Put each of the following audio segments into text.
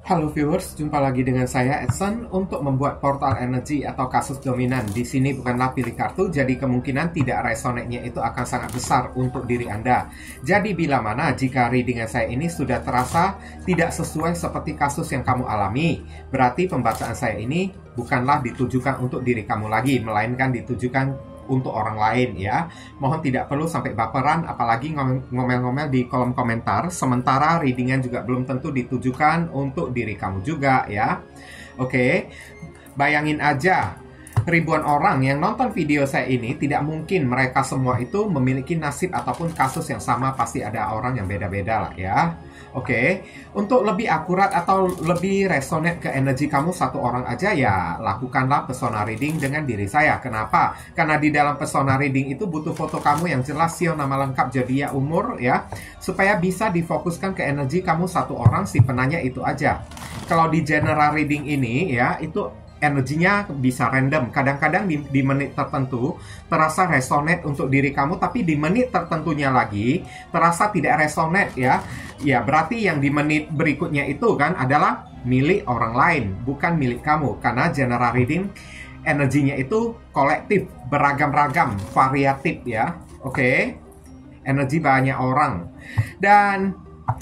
Halo viewers, jumpa lagi dengan saya Edson untuk membuat portal energi atau kasus dominan. Di sini bukanlah pilih kartu, jadi kemungkinan tidak resonate-nya itu akan sangat besar untuk diri Anda. Jadi bila mana jika readingan saya ini sudah terasa tidak sesuai seperti kasus yang kamu alami, berarti pembacaan saya ini bukanlah ditujukan untuk diri kamu lagi, melainkan ditujukan untuk orang lain ya. Mohon tidak perlu sampai baperan, apalagi ngomel-ngomel di kolom komentar. Sementara readingan juga belum tentu ditujukan untuk diri kamu juga ya. Oke, bayangin aja ribuan orang yang nonton video saya ini, tidak mungkin mereka semua itu memiliki nasib ataupun kasus yang sama. Pasti ada orang yang beda-beda lah ya. Oke, untuk lebih akurat atau lebih resonate ke energi kamu satu orang aja ya, lakukanlah persona reading dengan diri saya. Kenapa? Karena di dalam persona reading itu butuh foto kamu yang jelas, sio, nama lengkap, zodiak, umur ya, supaya bisa difokuskan ke energi kamu satu orang si penanya itu aja. Kalau di general reading ini ya, itu energinya bisa random. Kadang-kadang di menit tertentu terasa resonate untuk diri kamu, tapi di menit tertentunya lagi terasa tidak resonate ya. Ya, berarti yang di menit berikutnya itu kan adalah milik orang lain, bukan milik kamu. Karena general reading energinya itu kolektif, beragam-ragam, variatif ya. Oke. Energi banyak orang. Dan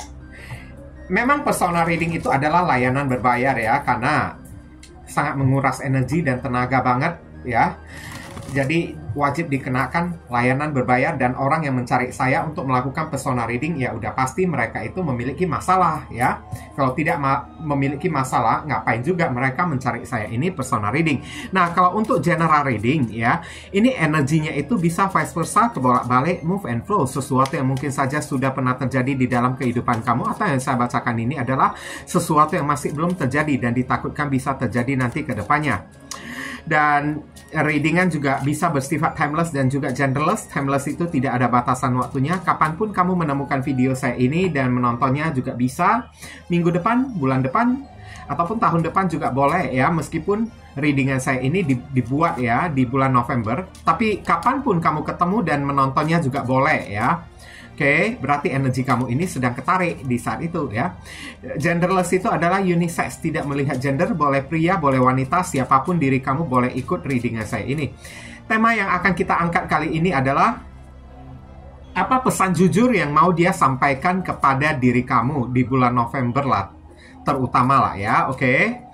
memang persona reading itu adalah layanan berbayar ya, karena sangat menguras energi dan tenaga banget ya. Jadi wajib dikenakan layanan berbayar, dan orang yang mencari saya untuk melakukan persona reading ya udah pasti mereka itu memiliki masalah ya. Kalau tidak memiliki masalah, ngapain juga mereka mencari saya ini persona reading. Nah, kalau untuk general reading ya, ini energinya itu bisa vice versa, kebolak-balik, move and flow. Sesuatu yang mungkin saja sudah pernah terjadi di dalam kehidupan kamu, atau yang saya bacakan ini adalah sesuatu yang masih belum terjadi dan ditakutkan bisa terjadi nanti ke depannya. Dan readingan juga bisa bersifat timeless dan juga genderless. Timeless itu tidak ada batasan waktunya. Kapanpun kamu menemukan video saya ini dan menontonnya juga bisa. Minggu depan, bulan depan, ataupun tahun depan juga boleh ya. Meskipun readingan saya ini dibuat ya di bulan November, tapi kapanpun kamu ketemu dan menontonnya juga boleh ya. Oke, berarti energi kamu ini sedang ketarik di saat itu ya. Genderless itu adalah unisex, tidak melihat gender, boleh pria, boleh wanita, siapapun diri kamu boleh ikut readingan saya ini. Tema yang akan kita angkat kali ini adalah apa pesan jujur yang mau dia sampaikan kepada diri kamu di bulan November lah, terutama lah ya, oke.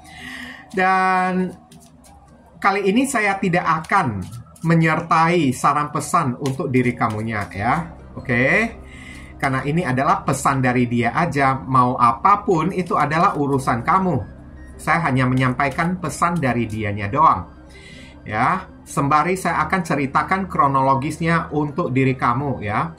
Dan kali ini saya tidak akan menyertai saran pesan untuk diri kamunya ya. Oke, karena ini adalah pesan dari dia aja. Mau apapun itu adalah urusan kamu. Saya hanya menyampaikan pesan dari dianya doang. Ya, sembari saya akan ceritakan kronologisnya untuk diri kamu ya.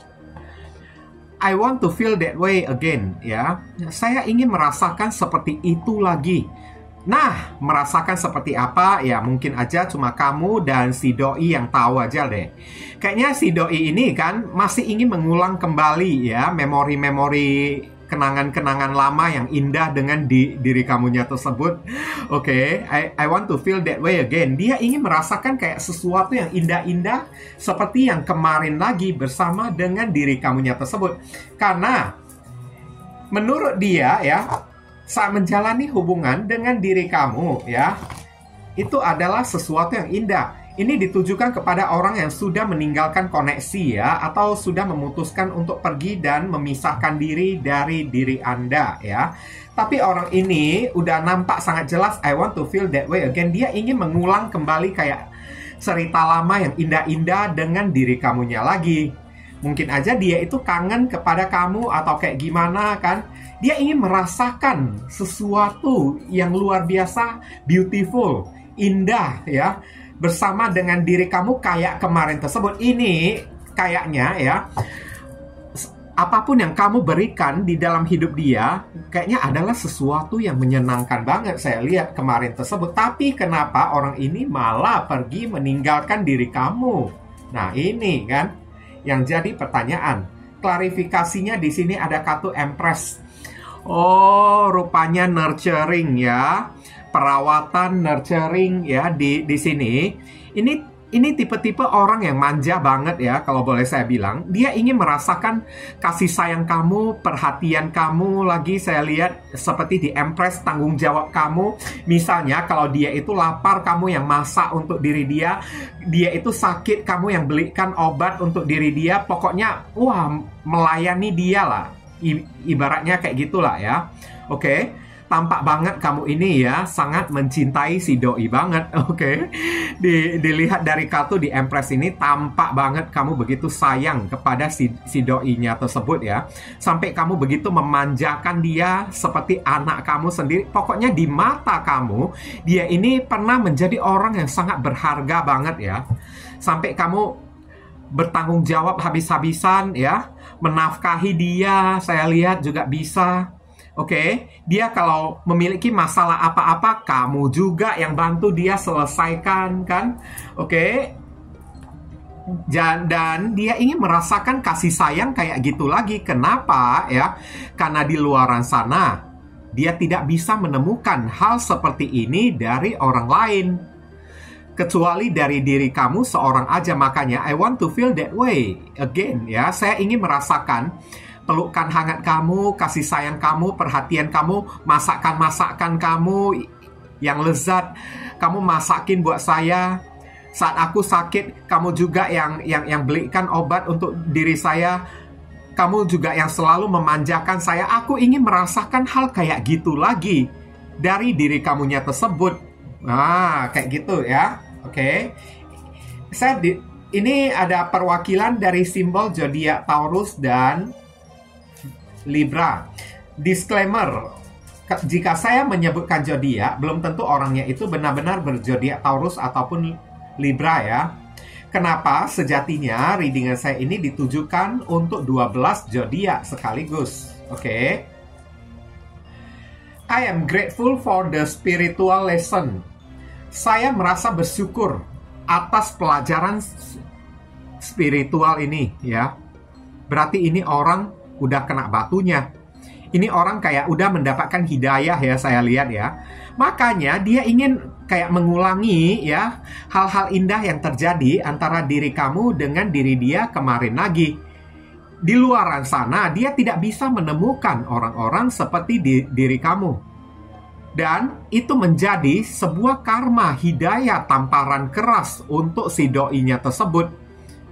I want to feel that way again ya. Saya ingin merasakan seperti itu lagi. Nah, merasakan seperti apa? Ya, mungkin aja cuma kamu dan si doi yang tahu aja deh. Kayaknya si doi ini kan masih ingin mengulang kembali ya memori-memori, kenangan-kenangan lama yang indah dengan diri kamunya tersebut. Oke, I want to feel that way again. Dia ingin merasakan kayak sesuatu yang indah-indah seperti yang kemarin lagi bersama dengan diri kamunya tersebut. Karena menurut dia ya, saat menjalani hubungan dengan diri kamu ya, itu adalah sesuatu yang indah. Ini ditujukan kepada orang yang sudah meninggalkan koneksi ya, atau sudah memutuskan untuk pergi dan memisahkan diri dari diri Anda ya. Tapi orang ini udah nampak sangat jelas, I want to feel that way again. Dia ingin mengulang kembali kayak cerita lama yang indah-indah dengan diri kamunya lagi. Mungkin aja dia itu kangen kepada kamu atau kayak gimana kan. Dia ingin merasakan sesuatu yang luar biasa, beautiful, indah ya, bersama dengan diri kamu kayak kemarin tersebut. Ini kayaknya ya, apapun yang kamu berikan di dalam hidup dia, kayaknya adalah sesuatu yang menyenangkan banget saya lihat kemarin tersebut. Tapi kenapa orang ini malah pergi meninggalkan diri kamu? Nah ini kan yang jadi pertanyaan. Klarifikasinya di sini ada kartu Empress. Oh, rupanya nurturing ya. Perawatan nurturing ya di sini. ini tipe-tipe orang yang manja banget ya, kalau boleh saya bilang. Dia ingin merasakan kasih sayang kamu, perhatian kamu. Lagi saya lihat seperti di Empress, tanggung jawab kamu. Misalnya kalau dia itu lapar, kamu yang masak untuk diri dia. Dia itu sakit, kamu yang belikan obat untuk diri dia. Pokoknya, wah, melayani dia lah. Ibaratnya kayak gitulah ya. Oke. Tampak banget kamu ini ya sangat mencintai si doi banget, oke? Dilihat dari kartu di Empress ini, tampak banget kamu begitu sayang kepada si doi-nya tersebut ya. Sampai kamu begitu memanjakan dia seperti anak kamu sendiri. Pokoknya di mata kamu, dia ini pernah menjadi orang yang sangat berharga banget ya. Sampai kamu bertanggung jawab habis-habisan ya, menafkahi dia, saya lihat juga bisa. Oke, dia kalau memiliki masalah apa-apa, kamu juga yang bantu dia selesaikan, kan? Oke, dan dia ingin merasakan kasih sayang kayak gitu lagi. Kenapa ya? Karena di luaran sana, dia tidak bisa menemukan hal seperti ini dari orang lain. Kecuali dari diri kamu seorang aja. Makanya, I want to feel that way again, ya. Saya ingin merasakan pelukan hangat kamu, kasih sayang kamu, perhatian kamu, masakan-masakan kamu yang lezat. Kamu masakin buat saya. Saat aku sakit, kamu juga yang belikan obat untuk diri saya. Kamu juga yang selalu memanjakan saya. Aku ingin merasakan hal kayak gitu lagi dari diri kamunya tersebut. Nah, kayak gitu ya. Oke. Ini ada perwakilan dari simbol zodiak Taurus dan Libra. Disclaimer, jika saya menyebutkan zodiak, belum tentu orangnya itu benar-benar berzodiak Taurus ataupun Libra ya. Kenapa? Sejatinya readingan saya ini ditujukan untuk 12 zodiak sekaligus. Oke. I am grateful for the spiritual lesson. Saya merasa bersyukur atas pelajaran spiritual ini ya. Berarti ini orang udah kena batunya. Ini orang kayak udah mendapatkan hidayah ya, saya lihat ya. Makanya dia ingin kayak mengulangi ya hal-hal indah yang terjadi antara diri kamu dengan diri dia kemarin lagi. Di luaran sana dia tidak bisa menemukan orang-orang seperti diri kamu. Dan itu menjadi sebuah karma hidayah tamparan keras untuk si doi-nya tersebut.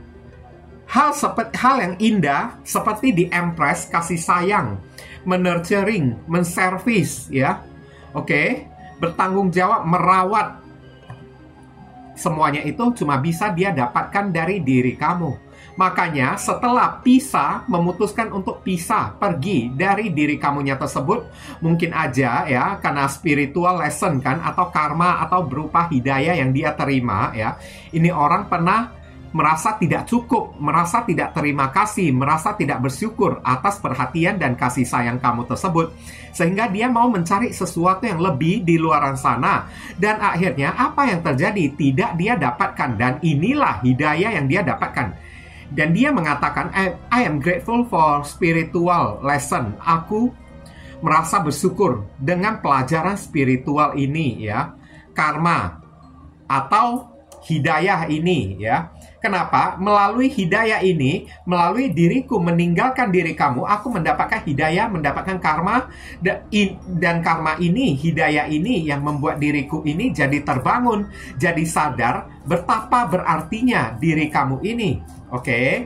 Hal yang indah seperti di Empress, kasih sayang, menurturing, menservis ya. Oke, bertanggung jawab, merawat. Semuanya itu cuma bisa dia dapatkan dari diri kamu. Makanya setelah pisah, memutuskan untuk pisah, pergi dari diri kamunya tersebut, mungkin aja ya, karena spiritual lesson kan, atau karma, atau berupa hidayah yang dia terima ya. Ini orang pernah merasa tidak cukup, merasa tidak terima kasih, merasa tidak bersyukur atas perhatian dan kasih sayang kamu tersebut. Sehingga dia mau mencari sesuatu yang lebih di luaran sana. Dan akhirnya apa yang terjadi? Tidak dia dapatkan. Dan inilah hidayah yang dia dapatkan. Dan dia mengatakan, I am grateful for spiritual lesson. Aku merasa bersyukur dengan pelajaran spiritual ini ya. Karma atau hidayah ini ya. Kenapa? Melalui hidayah ini, melalui diriku meninggalkan diri kamu, aku mendapatkan hidayah, mendapatkan karma, dan karma ini, hidayah ini yang membuat diriku ini jadi terbangun, jadi sadar betapa berartinya diri kamu ini. Oke?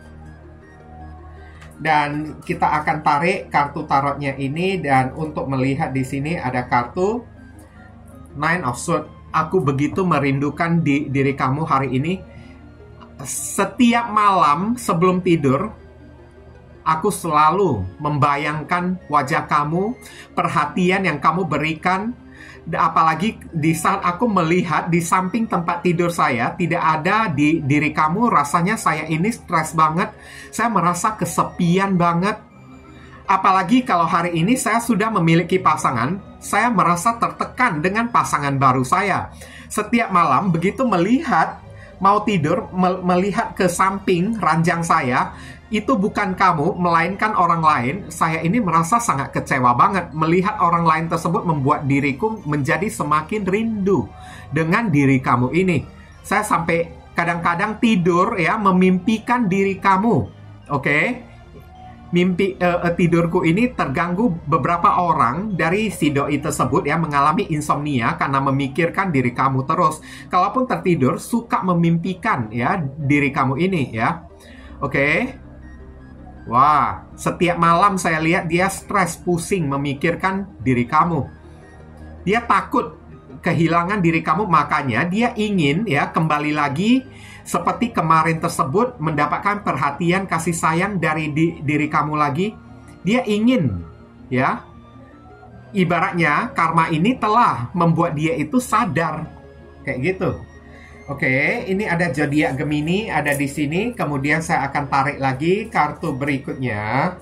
Dan kita akan tarik kartu tarotnya ini, dan untuk melihat di sini ada kartu Nine of Swords. Aku begitu merindukan diri kamu hari ini. Setiap malam sebelum tidur, aku selalu membayangkan wajah kamu, perhatian yang kamu berikan. Apalagi di saat aku melihat di samping tempat tidur saya, tidak ada di diri kamu, rasanya saya ini stres banget. Saya merasa kesepian banget. Apalagi kalau hari ini saya sudah memiliki pasangan, saya merasa tertekan dengan pasangan baru saya. Setiap malam begitu melihat, mau tidur, melihat ke samping ranjang saya, itu bukan kamu, melainkan orang lain. Saya ini merasa sangat kecewa banget. Melihat orang lain tersebut membuat diriku menjadi semakin rindu dengan diri kamu ini. Saya sampai kadang-kadang tidur ya, memimpikan diri kamu. Oke? Tidurku ini terganggu. Beberapa orang dari si doi tersebut ya mengalami insomnia karena memikirkan diri kamu terus. Kalaupun tertidur, suka memimpikan ya diri kamu ini ya. Oke. Wah, setiap malam saya lihat dia stres, pusing memikirkan diri kamu. Dia takut kehilangan diri kamu, makanya dia ingin ya kembali lagi seperti kemarin tersebut, mendapatkan perhatian, kasih sayang dari diri kamu lagi. Dia ingin ya, ibaratnya karma ini telah membuat dia itu sadar kayak gitu. Oke, ini ada zodiak Gemini ada di sini. Kemudian saya akan tarik lagi kartu berikutnya.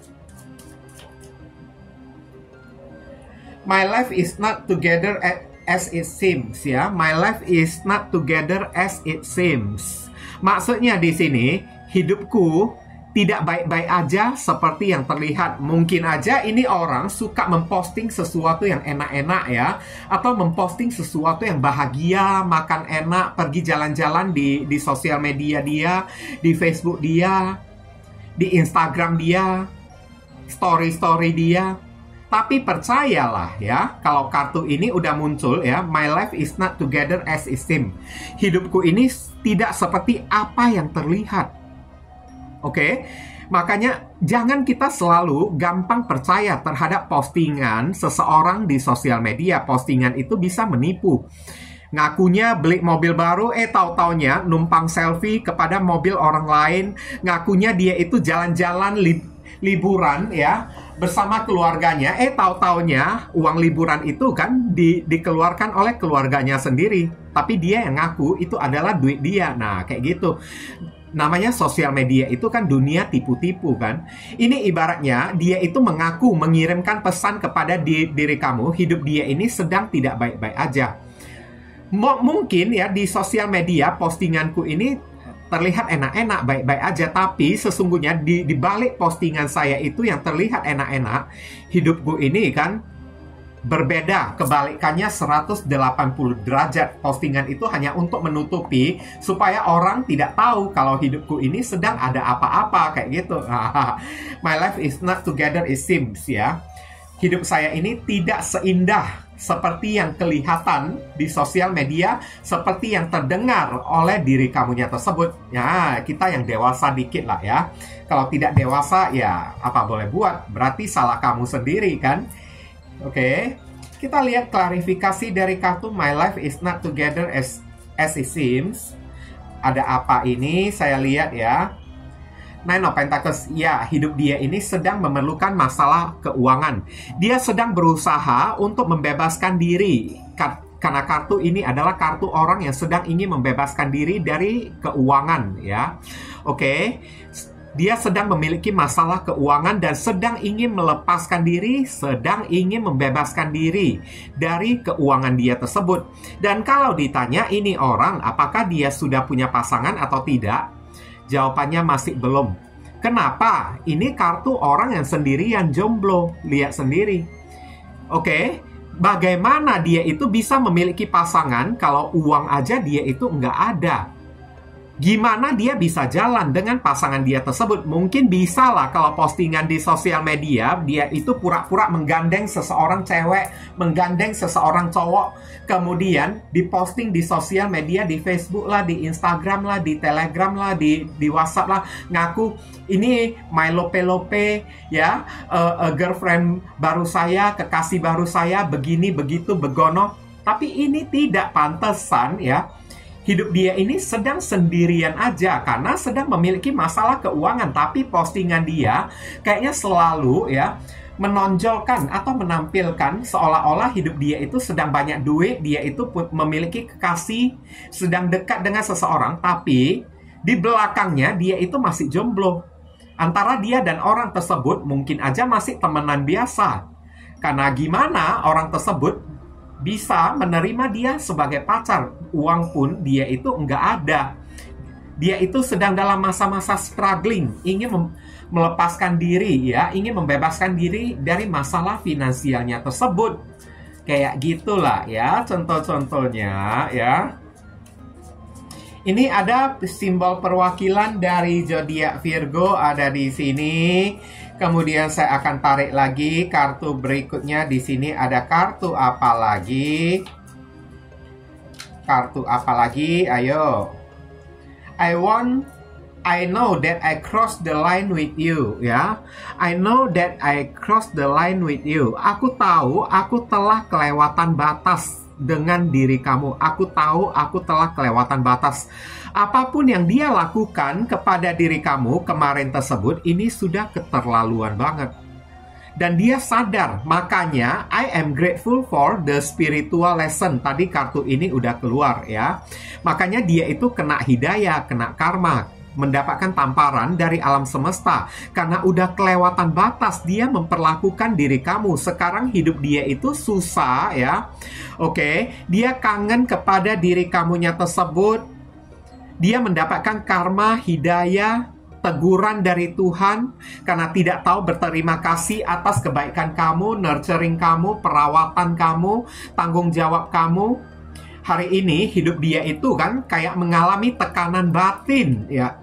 My life is not together as it seems ya. My life is not together as it seems. Maksudnya di sini, hidupku tidak baik-baik aja seperti yang terlihat. Mungkin aja ini orang suka memposting sesuatu yang enak-enak ya, atau memposting sesuatu yang bahagia, makan enak, pergi jalan-jalan di sosial media dia, di Facebook dia, di Instagram dia, story-story dia. Tapi percayalah ya, kalau kartu ini udah muncul ya, my life is not together as it seems. Hidupku ini tidak seperti apa yang terlihat. Oke? Makanya jangan kita selalu gampang percaya terhadap postingan seseorang di sosial media. Postingan itu bisa menipu. Ngakunya beli mobil baru, tahu-taunya numpang selfie kepada mobil orang lain. Ngakunya dia itu jalan-jalan liburan ya bersama keluarganya, tahu-taunya uang liburan itu kan dikeluarkan oleh keluarganya sendiri, tapi dia yang ngaku itu adalah duit dia. Nah, kayak gitu. Namanya sosial media itu kan dunia tipu-tipu kan. Ini ibaratnya dia itu mengaku mengirimkan pesan kepada diri kamu, hidup dia ini sedang tidak baik-baik aja. Mungkin ya di sosial media postinganku ini terlihat enak-enak, baik-baik aja. Tapi sesungguhnya di balik postingan saya itu yang terlihat enak-enak, hidupku ini kan berbeda. Kebalikannya 180 derajat. Postingan itu hanya untuk menutupi supaya orang tidak tahu kalau hidupku ini sedang ada apa-apa kayak gitu. My life is not together it seems ya. Hidup saya ini tidak seindah seperti yang kelihatan di sosial media, seperti yang terdengar oleh diri kamunya tersebut. Ya, kita yang dewasa dikit lah ya. Kalau tidak dewasa, ya apa boleh buat. Berarti salah kamu sendiri kan? Oke. Kita lihat klarifikasi dari kartu My Life is not together as it seems. Ada apa ini? Saya lihat ya. Nine of Pentacles, ya hidup dia ini sedang memerlukan masalah keuangan. Dia sedang berusaha untuk membebaskan diri. Karena kartu ini adalah kartu orang yang sedang ingin membebaskan diri dari keuangan ya. Oke. Dia sedang memiliki masalah keuangan dan sedang ingin melepaskan diri, sedang ingin membebaskan diri dari keuangan dia tersebut. Dan kalau ditanya ini orang, apakah dia sudah punya pasangan atau tidak? Jawabannya masih belum. Kenapa? Ini kartu orang yang sendirian, jomblo. Lihat sendiri. Oke, bagaimana dia itu bisa memiliki pasangan kalau uang aja dia itu nggak ada? Gimana dia bisa jalan dengan pasangan dia tersebut? Mungkin bisa lah kalau postingan di sosial media, dia itu pura-pura menggandeng seseorang cewek, menggandeng seseorang cowok, kemudian diposting di sosial media, di Facebook lah, di Instagram lah, di Telegram lah, di WhatsApp lah, ngaku ini my lope-lope ya, girlfriend baru saya, kekasih baru saya, begini, begitu, begono. Tapi ini tidak pantesan ya. Hidup dia ini sedang sendirian aja karena sedang memiliki masalah keuangan. Tapi postingan dia kayaknya selalu ya menonjolkan atau menampilkan seolah-olah hidup dia itu sedang banyak duit, dia itu memiliki kekasih, sedang dekat dengan seseorang, tapi di belakangnya dia itu masih jomblo. Antara dia dan orang tersebut mungkin aja masih temenan biasa. Karena gimana orang tersebut bisa menerima dia sebagai pacar. Uang pun dia itu nggak ada. Dia itu sedang dalam masa-masa struggling, ingin melepaskan diri ya, ingin membebaskan diri dari masalah finansialnya tersebut. Kayak gitulah ya contoh-contohnya ya. Ini ada simbol perwakilan dari zodiak Virgo ada di sini. Kemudian saya akan tarik lagi kartu berikutnya. Di sini ada kartu apa lagi? Kartu apa lagi? Ayo. I know that I crossed the line with you, ya. I know that I crossed the line with you. Aku tahu aku telah kelewatan batas dengan diri kamu. Aku tahu aku telah kelewatan batas. Apapun yang dia lakukan kepada diri kamu kemarin tersebut, ini sudah keterlaluan banget. Dan dia sadar, makanya I am grateful for the spiritual lesson. Tadi kartu ini udah keluar, ya. Makanya dia itu kena hidayah, kena karma, mendapatkan tamparan dari alam semesta. Karena udah kelewatan batas, dia memperlakukan diri kamu. Sekarang hidup dia itu susah, ya. Oke, dia kangen kepada diri kamunya tersebut. Dia mendapatkan karma, hidayah, teguran dari Tuhan karena tidak tahu berterima kasih atas kebaikan kamu, nurturing kamu, perawatan kamu, tanggung jawab kamu. Hari ini hidup dia itu kan kayak mengalami tekanan batin, ya.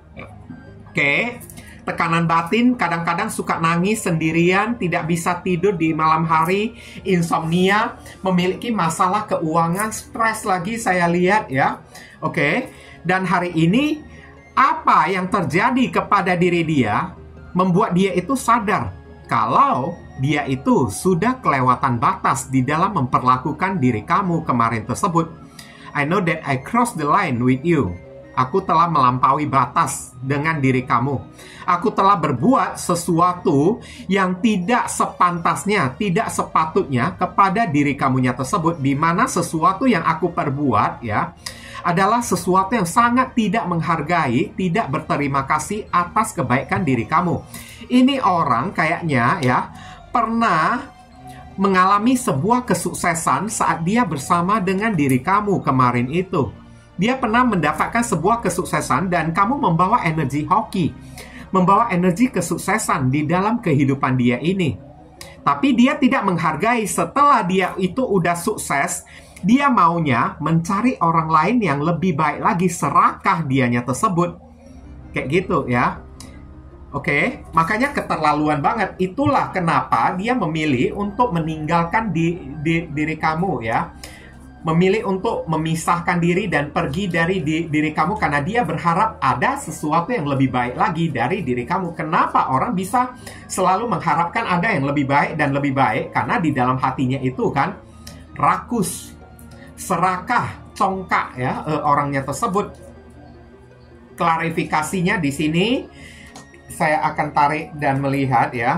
Oke, tekanan batin, kadang-kadang suka nangis sendirian, tidak bisa tidur di malam hari, insomnia, memiliki masalah keuangan, stres lagi saya lihat, ya. Oke, dan hari ini apa yang terjadi kepada diri dia membuat dia itu sadar kalau dia itu sudah kelewatan batas di dalam memperlakukan diri kamu kemarin tersebut. I know that I crossed the line with you. Aku telah melampaui batas dengan diri kamu. Aku telah berbuat sesuatu yang tidak sepantasnya, tidak sepatutnya kepada diri kamunya tersebut, di mana sesuatu yang aku perbuat, ya, adalah sesuatu yang sangat tidak menghargai, tidak berterima kasih atas kebaikan diri kamu. Ini orang kayaknya, ya, pernah mengalami sebuah kesuksesan saat dia bersama dengan diri kamu kemarin itu. Dia pernah mendapatkan sebuah kesuksesan dan kamu membawa energi hoki, membawa energi kesuksesan di dalam kehidupan dia ini. Tapi dia tidak menghargai setelah dia itu udah sukses. Dia maunya mencari orang lain yang lebih baik lagi, serakah dianya tersebut. Kayak gitu, ya. Oke, makanya keterlaluan banget. Itulah kenapa dia memilih untuk meninggalkan diri kamu, ya. Memilih untuk memisahkan diri dan pergi dari diri kamu karena dia berharap ada sesuatu yang lebih baik lagi dari diri kamu. Kenapa orang bisa selalu mengharapkan ada yang lebih baik dan lebih baik? Karena di dalam hatinya itu kan rakus, serakah, congkak, ya, orangnya tersebut. Klarifikasinya di sini saya akan tarik dan melihat, ya.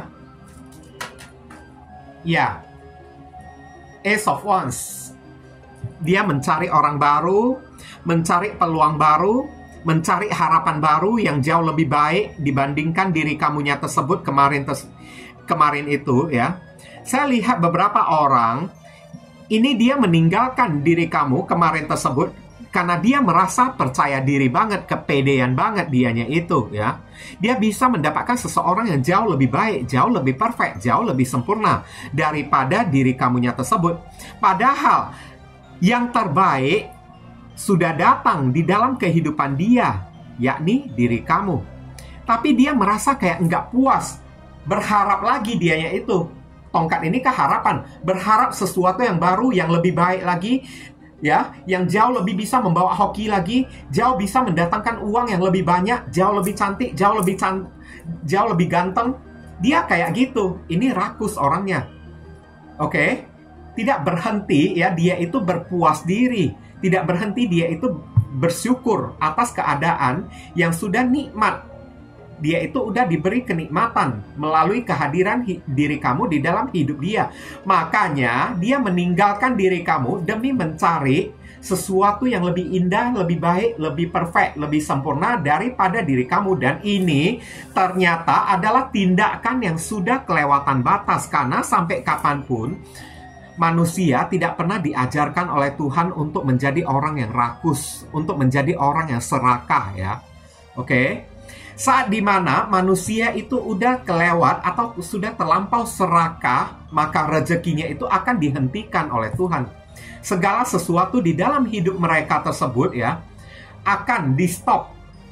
Ya, Ace of Wands. Dia mencari orang baru, mencari peluang baru, mencari harapan baru yang jauh lebih baik dibandingkan diri kamunya tersebut kemarin itu, ya. Saya lihat beberapa orang, ini dia meninggalkan diri kamu kemarin tersebut karena dia merasa percaya diri banget, kepedean banget dianya itu, ya. Dia bisa mendapatkan seseorang yang jauh lebih baik, jauh lebih perfect, jauh lebih sempurna daripada diri kamunya tersebut. Padahal yang terbaik sudah datang di dalam kehidupan dia, yakni diri kamu. Tapi dia merasa kayak nggak puas, berharap lagi dianya itu. Tongkat ini kah harapan, berharap sesuatu yang baru, yang lebih baik lagi, ya, yang jauh lebih bisa membawa hoki lagi, jauh bisa mendatangkan uang yang lebih banyak, jauh lebih cantik, jauh lebih ganteng. Dia kayak gitu. Ini rakus orangnya. Oke? Tidak berhenti, ya, dia itu berpuas diri. Tidak berhenti dia itu bersyukur atas keadaan yang sudah nikmat. Dia itu udah diberi kenikmatan melalui kehadiran diri kamu di dalam hidup dia. Makanya dia meninggalkan diri kamu demi mencari sesuatu yang lebih indah, lebih baik, lebih perfect, lebih sempurna daripada diri kamu. Dan ini ternyata adalah tindakan yang sudah kelewatan batas. Karena sampai kapanpun manusia tidak pernah diajarkan oleh Tuhan untuk menjadi orang yang rakus, untuk menjadi orang yang serakah, ya. Oke? Saat dimana manusia itu udah kelewat atau sudah terlampau serakah, maka rezekinya itu akan dihentikan oleh Tuhan. Segala sesuatu di dalam hidup mereka tersebut, ya, akan di-stop,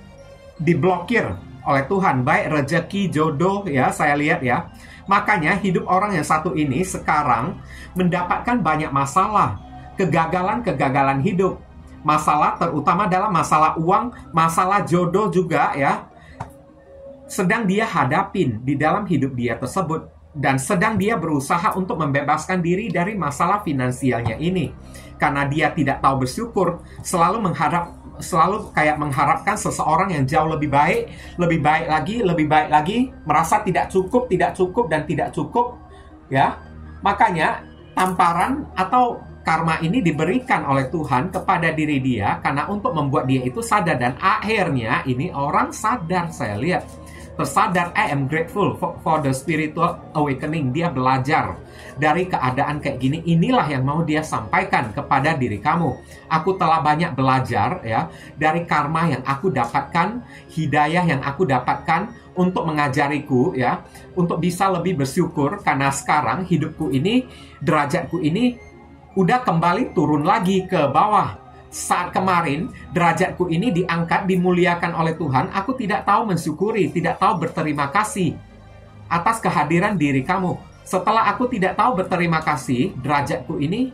diblokir oleh Tuhan, baik rezeki, jodoh, ya, saya lihat ya. Makanya hidup orang yang satu ini sekarang mendapatkan banyak masalah, kegagalan hidup. Masalah terutama dalam masalah uang, masalah jodoh juga ya, sedang dia hadapin di dalam hidup dia tersebut. Dan sedang dia berusaha untuk membebaskan diri dari masalah finansialnya ini. Karena dia tidak tahu bersyukur, selalu mengharapkan seseorang yang jauh lebih baik lagi, merasa tidak cukup, dan tidak cukup, ya. Makanya tamparan atau karma ini diberikan oleh Tuhan kepada diri dia karena untuk membuat dia itu sadar, dan akhirnya ini orang sadar, saya lihat tersadar, I am grateful for the spiritual awakening. Dia belajar dari keadaan kayak gini. Inilah yang mau dia sampaikan kepada diri kamu. Aku telah banyak belajar ya dari karma yang aku dapatkan, hidayah yang aku dapatkan untuk mengajariku ya, untuk bisa lebih bersyukur karena sekarang hidupku ini, derajatku ini udah kembali turun lagi ke bawah. Saat kemarin, derajatku ini diangkat, dimuliakan oleh Tuhan, aku tidak tahu mensyukuri, tidak tahu berterima kasih atas kehadiran diri kamu. Setelah aku tidak tahu berterima kasih, derajatku ini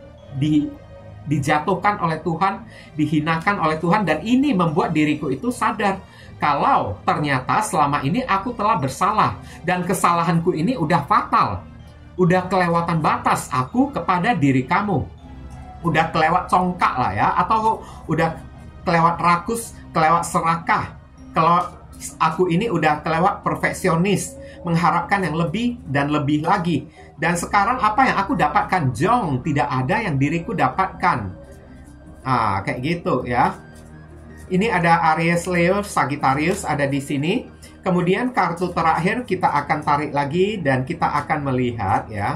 dijatuhkan oleh Tuhan, dihinakan oleh Tuhan, dan ini membuat diriku itu sadar kalau ternyata selama ini aku telah bersalah, dan kesalahanku ini udah fatal, udah kelewatan batas aku kepada diri kamu. Udah kelewat congkak lah ya, atau udah kelewat rakus, kelewat serakah. Kalau aku ini udah kelewat perfeksionis, mengharapkan yang lebih dan lebih lagi. Dan sekarang apa yang aku dapatkan? Jong, tidak ada yang diriku dapatkan. Kayak gitu ya. Ini ada Aries, Leo, Sagittarius ada di sini. Kemudian kartu terakhir kita akan tarik lagi dan kita akan melihat ya.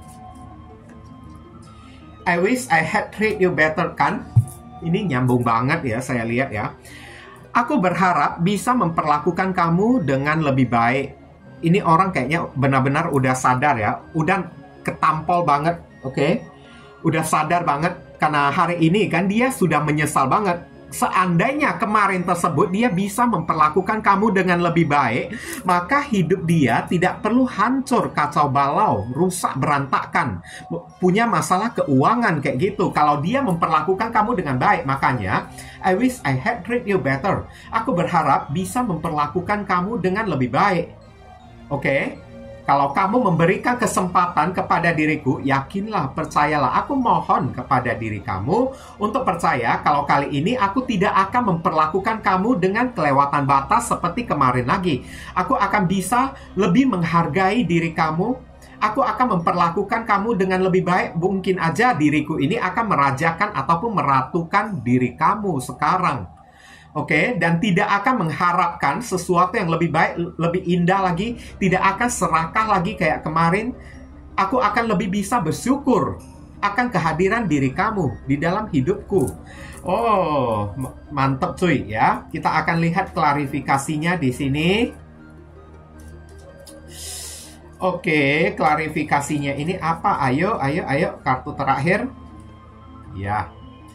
I wish I had treated you better, kan? Ini nyambung banget ya, saya lihat ya. Aku berharap bisa memperlakukan kamu dengan lebih baik. Ini orang kayaknya benar-benar udah sadar ya. Udah ketampol banget, oke? Udah sadar banget. Karena hari ini kan dia sudah menyesal banget. Seandainya kemarin tersebut dia bisa memperlakukan kamu dengan lebih baik, maka hidup dia tidak perlu hancur, kacau balau, rusak, berantakan, punya masalah keuangan kayak gitu. Kalau dia memperlakukan kamu dengan baik, makanya I wish I had treated you better. Aku berharap bisa memperlakukan kamu dengan lebih baik. Oke? Kalau kamu memberikan kesempatan kepada diriku, yakinlah, percayalah. Aku mohon kepada diri kamu untuk percaya kalau kali ini aku tidak akan memperlakukan kamu dengan kelewatan batas seperti kemarin lagi. Aku akan bisa lebih menghargai diri kamu. Aku akan memperlakukan kamu dengan lebih baik. Mungkin aja diriku ini akan merajakan ataupun meratukan diri kamu sekarang. Oke, dan tidak akan mengharapkan sesuatu yang lebih baik, lebih indah lagi. Tidak akan serakah lagi kayak kemarin. Aku akan lebih bisa bersyukur akan kehadiran diri kamu di dalam hidupku. Oh, mantap cuy ya. Kita akan lihat klarifikasinya di sini. Oke, klarifikasinya ini apa? Ayo, kartu terakhir. Ya.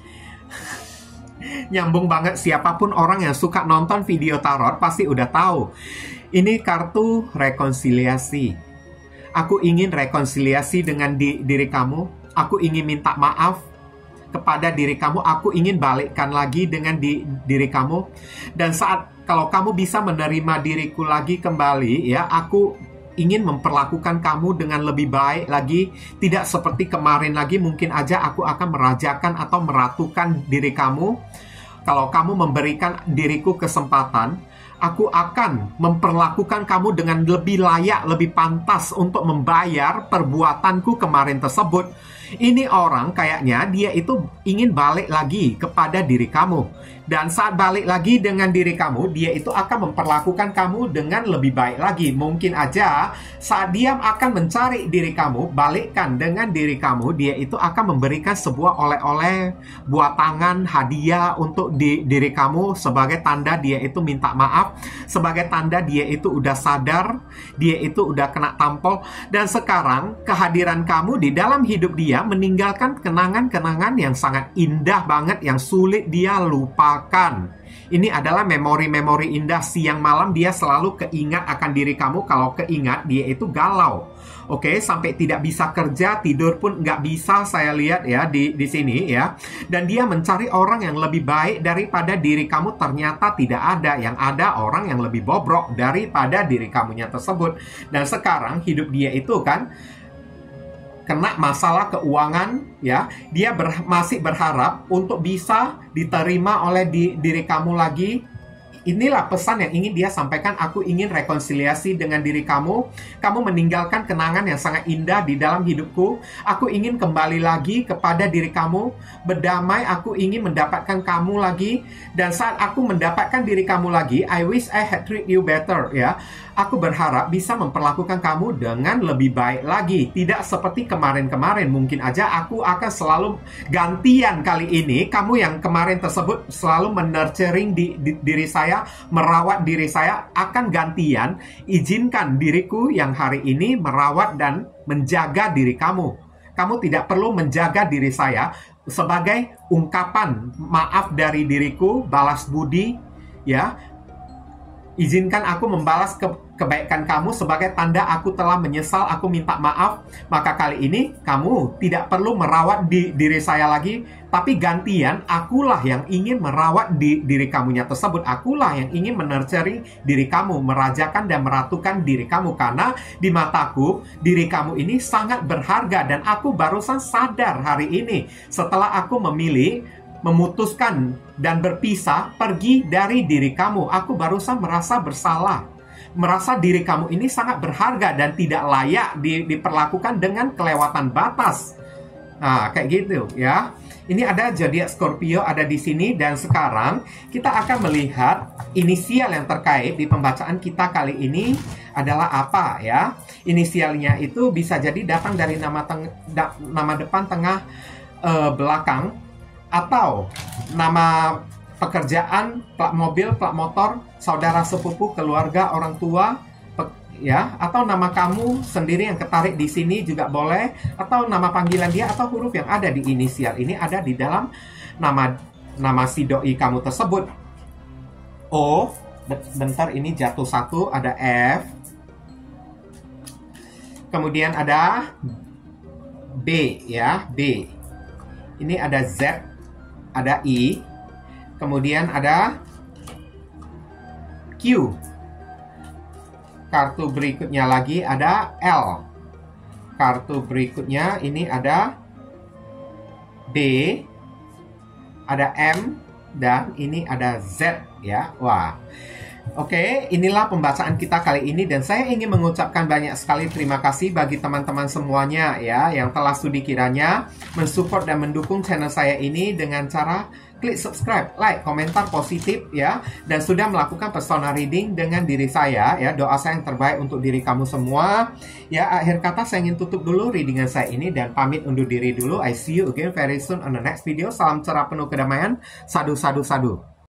Nyambung banget, siapapun orang yang suka nonton video tarot pasti udah tahu. Ini kartu rekonsiliasi. Aku ingin rekonsiliasi dengan diri kamu. Aku ingin minta maaf kepada diri kamu. Aku ingin balikkan lagi dengan diri kamu. Dan kalau kamu bisa menerima diriku lagi kembali, ya, aku ingin memperlakukan kamu dengan lebih baik lagi. Tidak seperti kemarin lagi. Mungkin aja aku akan merajakan atau meratukan diri kamu. Kalau kamu memberikan diriku kesempatan, aku akan memperlakukan kamu dengan lebih layak, lebih pantas untuk membayar perbuatanku kemarin tersebut. Ini orang kayaknya dia itu ingin balik lagi kepada diri kamu. Dan saat balik lagi dengan diri kamu, dia itu akan memperlakukan kamu dengan lebih baik lagi. Mungkin aja saat dia akan mencari diri kamu, balikkan dengan diri kamu, dia itu akan memberikan sebuah oleh-oleh, buah tangan, hadiah untuk diri kamu sebagai tanda dia itu minta maaf, sebagai tanda dia itu udah sadar, dia itu udah kena tampol. Dan sekarang kehadiran kamu di dalam hidup dia meninggalkan kenangan-kenangan yang sangat indah banget, yang sulit dia lupakan. lupakan. Ini adalah memori-memori indah. Siang malam dia selalu keingat akan diri kamu. Kalau keingat, dia itu galau. Oke, sampai tidak bisa kerja, tidur pun nggak bisa, saya lihat ya di sini ya. Dan dia mencari orang yang lebih baik daripada diri kamu, ternyata tidak ada. Yang ada orang yang lebih bobrok daripada diri kamunya tersebut. Dan sekarang hidup dia itu kan kena masalah keuangan ya. Dia masih berharap untuk bisa diterima oleh diri kamu lagi. Inilah pesan yang ingin dia sampaikan. Aku ingin rekonsiliasi dengan diri kamu. Kamu meninggalkan kenangan yang sangat indah di dalam hidupku. Aku ingin kembali lagi kepada diri kamu. Berdamai, aku ingin mendapatkan kamu lagi. Dan saat aku mendapatkan diri kamu lagi, I wish I had treat you better ya. Aku berharap bisa memperlakukan kamu dengan lebih baik lagi. Tidak seperti kemarin-kemarin. Mungkin aja aku akan selalu gantian kali ini. Kamu yang kemarin tersebut selalu menurturing diri saya, merawat diri saya, akan gantian. Izinkan diriku yang hari ini merawat dan menjaga diri kamu. Kamu tidak perlu menjaga diri saya sebagai ungkapan maaf dari diriku, balas budi ya. Izinkan aku membalas kebaikan kamu sebagai tanda aku telah menyesal, aku minta maaf. Maka kali ini kamu tidak perlu merawat diri saya lagi, tapi gantian akulah yang ingin merawat diri kamunya tersebut. Akulah yang ingin menurturing diri kamu, merajakan dan meratukan diri kamu. Karena di mataku, diri kamu ini sangat berharga. Dan aku barusan sadar hari ini setelah aku memutuskan dan berpisah pergi dari diri kamu. Aku barusan merasa bersalah. Merasa diri kamu ini sangat berharga dan tidak layak diperlakukan dengan kelewatan batas. Nah, kayak gitu ya. Ini ada zodiak Scorpio ada di sini. Dan sekarang kita akan melihat inisial yang terkait di pembacaan kita kali ini adalah apa ya. Inisialnya itu bisa jadi datang dari nama depan, tengah, belakang, atau nama pekerjaan, plat mobil, plat motor, saudara sepupu, keluarga, orang tua, ya, atau nama kamu sendiri yang ketarik di sini juga boleh, atau nama panggilan dia, atau huruf yang ada di inisial ini ada di dalam nama si doi kamu tersebut. O, bentar ini jatuh satu, ada F, kemudian ada B ya, B. Ini ada Z, ada I, kemudian ada Q. Kartu berikutnya lagi ada L. Kartu berikutnya ini ada D, ada M, dan ini ada Z ya. Wah. Oke, inilah pembacaan kita kali ini dan saya ingin mengucapkan banyak sekali terima kasih bagi teman-teman semuanya ya yang telah studi kiranya mensupport dan mendukung channel saya ini dengan cara klik subscribe, like, komentar positif ya, dan sudah melakukan personal reading dengan diri saya ya. Doa saya yang terbaik untuk diri kamu semua. Ya, akhir kata saya ingin tutup dulu readingan saya ini dan pamit undur diri dulu. I see you again very soon on the next video. Salam cerah penuh kedamaian. Sadu, sadu, sadu.